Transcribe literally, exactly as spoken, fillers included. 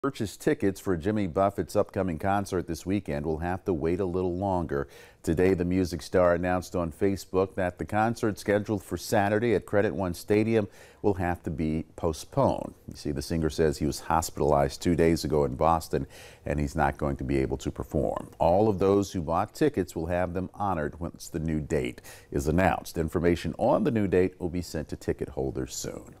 Purchase tickets for Jimmy Buffett's upcoming concert this weekend will have to wait a little longer. Today, the music star announced on Facebook that the concert scheduled for Saturday at Credit One Stadium will have to be postponed. You see, the singer says he was hospitalized two days ago in Boston and he's not going to be able to perform. All of those who bought tickets will have them honored once the new date is announced. Information on the new date will be sent to ticket holders soon.